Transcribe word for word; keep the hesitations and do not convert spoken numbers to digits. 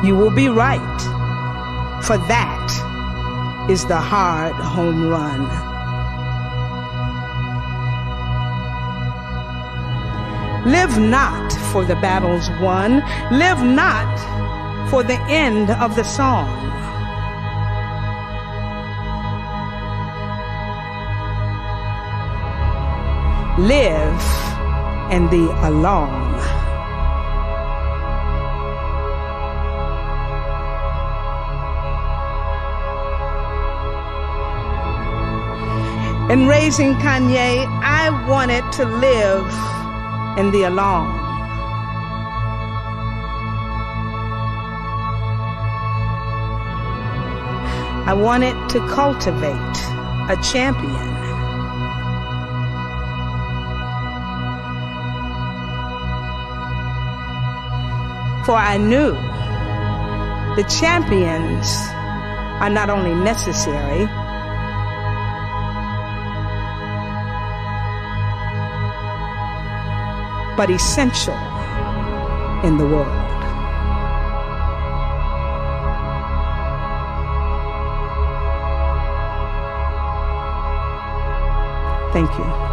You will be right, for that is the hard home run. Live not for the battles won. Live not for the end of the song. Live in the along. In raising Kanye, I wanted to live in the along. I wanted to cultivate a champion. For I knew the champions are not only necessary, but essential in the world. Thank you.